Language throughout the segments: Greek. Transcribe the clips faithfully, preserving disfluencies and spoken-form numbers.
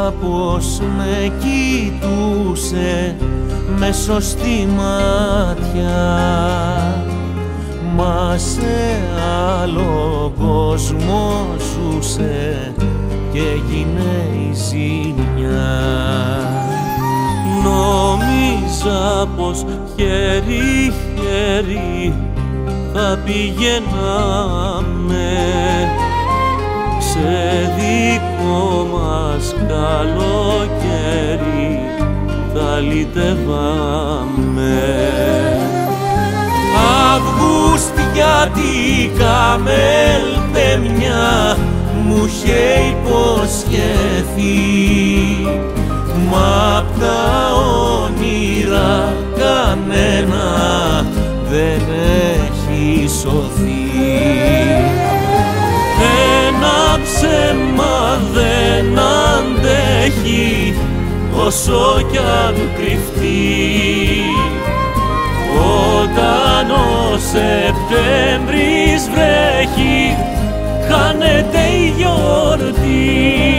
πως με κοιτούσε με σωστή μάτια, μα σε άλλο κόσμο ζούσε και έγινε η ζημιά. Νόμιζα πως χέρι-χέρι θα πηγαίναμε, σε δικό μας καλοκαίρι θα λυτεύαμε. Αυγουστιάτικα μελτεμιά μου είχε υποσχεθεί, μα απ' τα όνειρα κανένα δεν έχει σωθεί. Ένα ψέμα δεν αντέχει όσο κι αν κρυφτεί, όταν ο Σεπτέμβρης βρέχει χάνεται η γιορτή.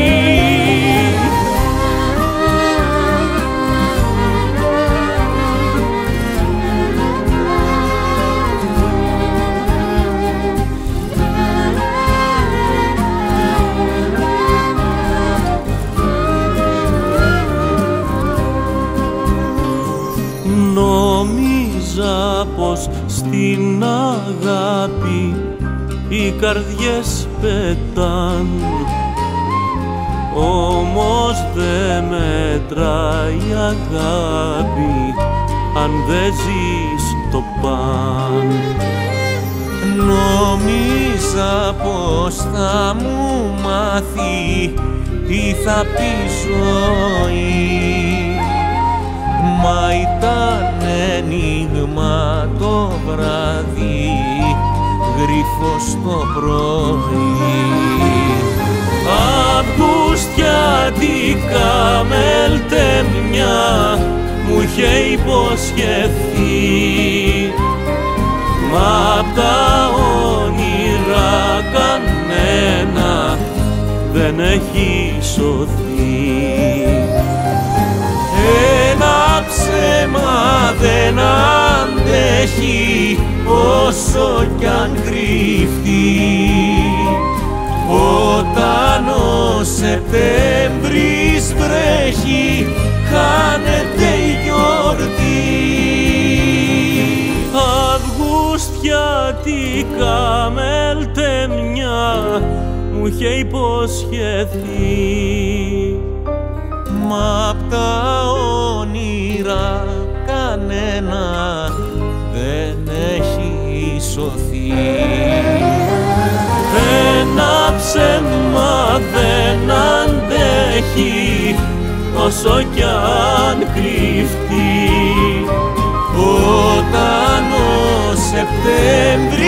Νόμιζα πως στην αγάπη οι καρδιές πετάν, όμως δε μετράει η αγάπη αν δεν ζεις το παν. Νόμιζα πως θα μου μάθει τι θα πει ζωή, μα ήταν ένιγμα το βράδυ, γρίφος το πρωί. Αυγουστιάτικα μελτεμιά μου είχε υποσχεθεί, μα απ' τα όνειρα κανένα δεν έχει σωθεί. Ένα ψέμα δεν αντέχει όσο κι αν κρυφτεί, όταν ο Σεπτέμβρης βρέχει χάνεται η γιορτή. Αυγουστιάτικα μελτεμιά μου είχε υποσχεθεί, μα απ' τα όνειρα κανένα δεν έχει σωθεί. Ένα ψέμα δεν αντέχει όσο κι αν κρυφτεί, όταν ο Σεπτέμβρης